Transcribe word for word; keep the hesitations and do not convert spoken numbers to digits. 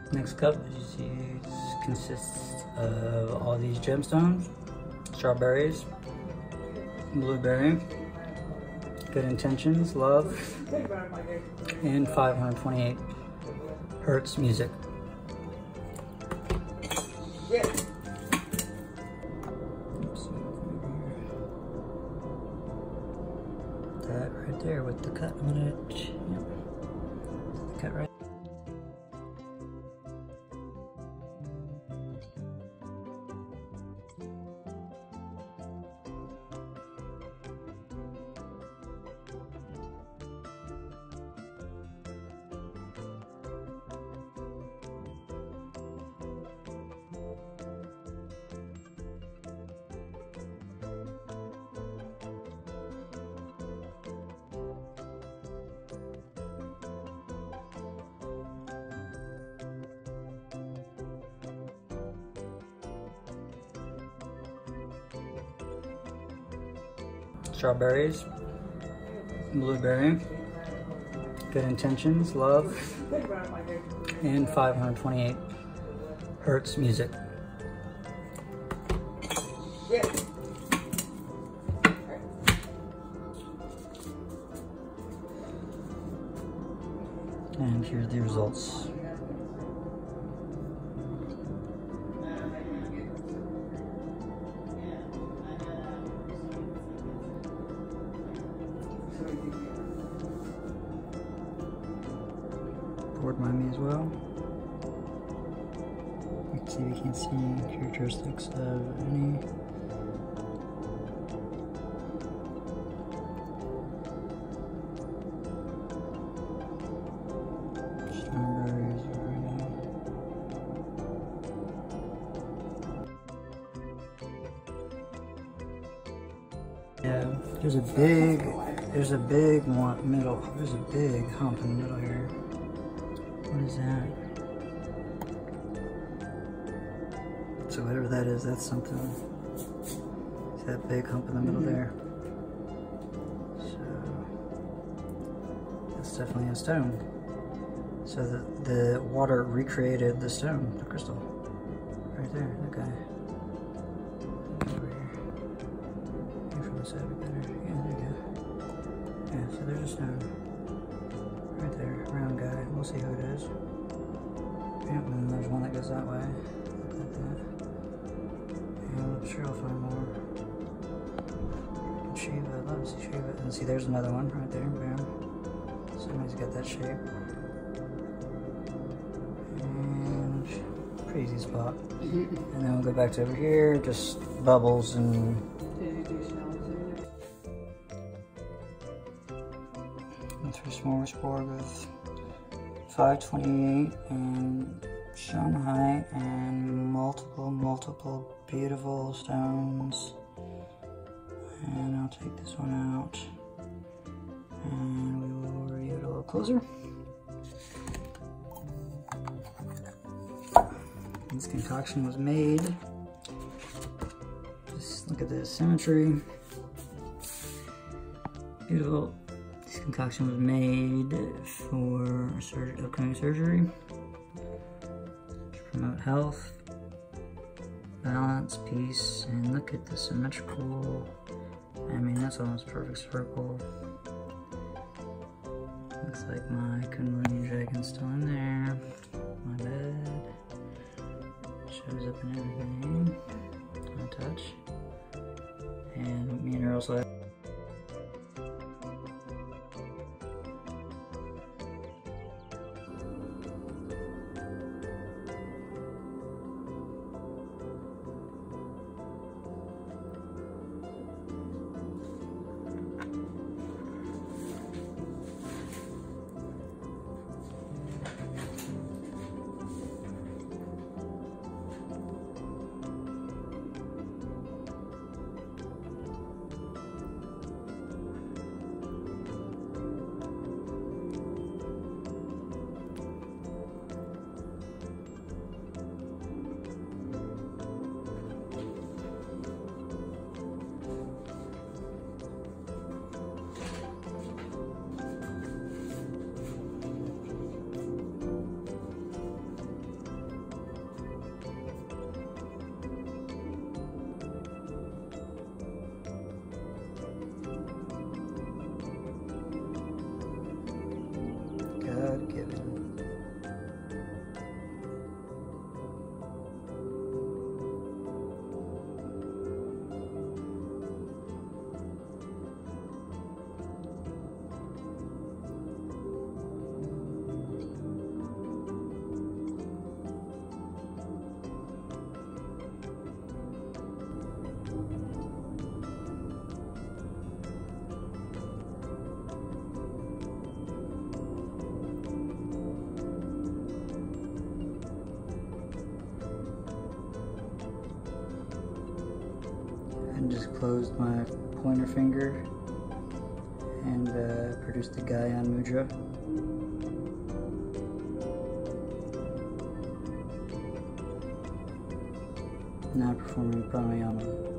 Next cup, as you see, consists of all these gemstones, strawberries, blueberry, good intentions, love, and five hundred twenty-eight hertz music. That right there with the cut on it. Yep. The cut right. Strawberries, blueberry, good intentions, love, and five hundred twenty-eight hertz music. And here's the results. Poured by me as well. You can see we can't see any characteristics of any. Strawberries already. Yeah, there's a big, there's a big one middle. There's a big hump in the middle here. What is that? So whatever that is, that's something. It's that big hump in the middle there. So that's definitely a stone. So the, the water recreated the stone, the crystal. Right there, that guy. Over here. Here from the side, better. Yeah, there you go. Yeah, so there's a stone. Right there, round guy. We'll see who it is. Yep, and then there's one that goes that way. Like that. And I'm sure I'll find more. Shiva, I love to see Shiva. And see, there's another one right there. Bam. Somebody's got that shape. And pretty easy spot. And then we'll go back to over here, just bubbles and. Three smorgasbord with five twenty-eight and Shanghai and multiple, multiple beautiful stones. And I'll take this one out and we will review it a little closer. This concoction was made. Just look at the symmetry. Beautiful. This concoction was made for surgery, upcoming surgery to promote health, balance, peace, and look at the symmetrical. I mean, that's almost a perfect circle. Looks like my Kundalini dragon's still in there. My bed shows up in everything. I touch, and me and her also. closed my pointer finger and uh, produced the Gaian Mudra. Now performing pranayama.